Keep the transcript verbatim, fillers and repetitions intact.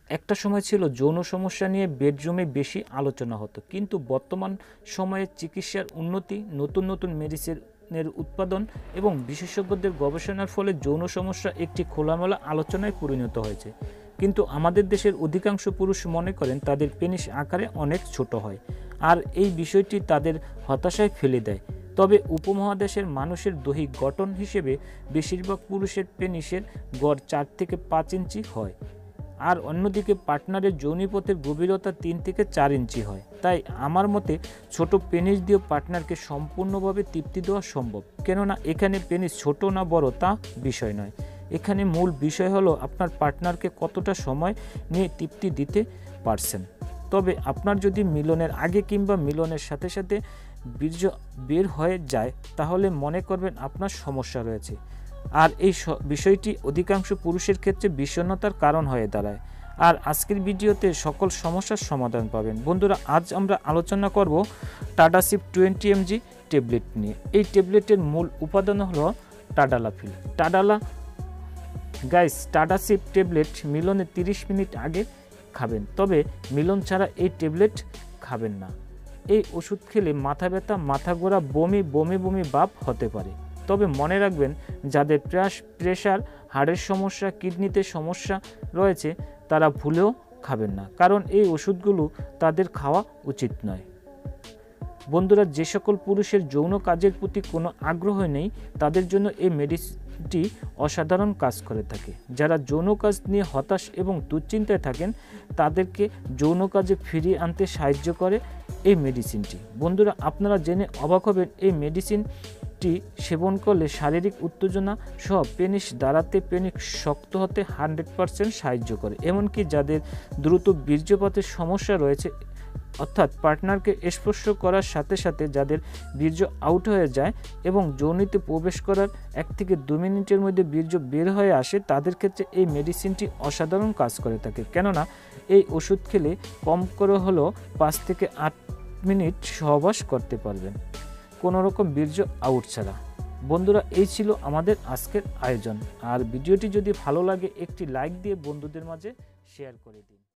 একটা সময় ছিল যৌন সমস্যা নিয়ে বেডরুমে বেশি আলোচনা হতো, কিন্তু বর্তমান সময়ে চিকিৎসার উন্নতি, নতুন নতুন মেডিসিনের উৎপাদন এবং বিশেষজ্ঞদের গবেষণার ফলে যৌন সমস্যা একটি খোলামেলা আলোচনায় পরিণত হয়েছে। কিন্তু আমাদের দেশের অধিকাংশ পুরুষ মনে করেন তাদের পেনিস আকারে অনেক ছোট হয়, আর এই বিষয়টি তাদের হতাশায় ফেলে দেয়। তবে উপমহাদেশের মানুষের দৈহিক গঠন হিসেবে বেশিরভাগ পুরুষের পেনিসের গড় চার থেকে পাঁচ ইঞ্চি হয়, আর অন্যদিকে পার্টনারের যৌনিপথের গভীরতা তিন থেকে চার ইঞ্চি হয়। তাই আমার মতে ছোট পেনিস দিয়ে পার্টনারকে সম্পূর্ণভাবে তৃপ্তি দেওয়া সম্ভব। কেননা এখানে পেনিস ছোট না বড় তা বিষয় নয়, এখানে মূল বিষয় হলো আপনার পার্টনারকে কতটা সময় নিয়ে তৃপ্তি দিতে পারছেন। তবে আপনার যদি মিলনের আগে কিংবা মিলনের সাথে সাথে বীর্য বের হয়ে যায় তাহলে মনে করবেন আপনার সমস্যা রয়েছে, আর এই বিষয়টি অধিকাংশ পুরুষের ক্ষেত্রে বিষণ্ণতার কারণ হয়ে দাঁড়ায়। আর আজকের ভিডিওতে সকল সমস্যার সমাধান পাবেন। বন্ধুরা, আজ আমরা আলোচনা করব টাডাসিপ টোয়েন্টি এমজি ট্যাবলেট নিয়ে। এই ট্যাবলেটের মূল উপাদান হলো টাডালাফিল। টাডালা গাইস টাডাসিপ ট্যাবলেট মিলনে তিরিশ মিনিট আগে খাবেন, তবে মিলন ছাড়া এই ট্যাবলেট খাবেন না। এই ওষুধ খেলে মাথা ব্যথা, মাথা ঘোরা, বমি বমি বমি ভাব হতে পারে। তবে মনে রাখবেন, যাদের প্রেশার, হাড়ের সমস্যা, কিডনিতে সমস্যা রয়েছে তারা ভুলেও খাবেন না, কারণ এই ওষুধগুলো তাদের খাওয়া উচিত নয়। বন্ধুরা, যে সকল পুরুষের যৌন কাজের প্রতি কোনো আগ্রহ নেই তাদের জন্য এই মেডিসিনটি অসাধারণ কাজ করে থাকে। যারা যৌন কাজ নিয়ে হতাশ এবং দুশ্চিন্তায় থাকেন তাদেরকে যৌন কাজে ফিরিয়ে আনতে সাহায্য করে এই মেডিসিনটি। বন্ধুরা, আপনারা জেনে অবাক হবেন, এই মেডিসিনটি সেবন করলে শারীরিক উত্তেজনা সহ পেনিস দাঁড়াতে, পেনিস শক্ত হতে হান্ড্রেড পারসেন্ট সাহায্য করে। এমনকি যাদের দ্রুত বীর্যপাতের সমস্যা রয়েছে, অর্থাৎ পার্টনারকে স্পর্শ করার সাথে সাথে যাদের বীর্য আউট হয়ে যায় এবং যৌনিতে প্রবেশ করার এক থেকে দু মিনিটের মধ্যে বীর্য বের হয়ে আসে, তাদের ক্ষেত্রে এই মেডিসিনটি অসাধারণ কাজ করে থাকে। কেননা এই ওষুধ খেলে কম করে হলেও পাঁচ থেকে আট মিনিট সহবাস করতে পারবেন কোনো রকম বীর্য আউট ছাড়া। বন্ধুরা, এই ছিল আমাদের আজকের আয়োজন। আর ভিডিওটি যদি ভালো লাগে একটি লাইক দিয়ে বন্ধুদের মাঝে শেয়ার করে দিন।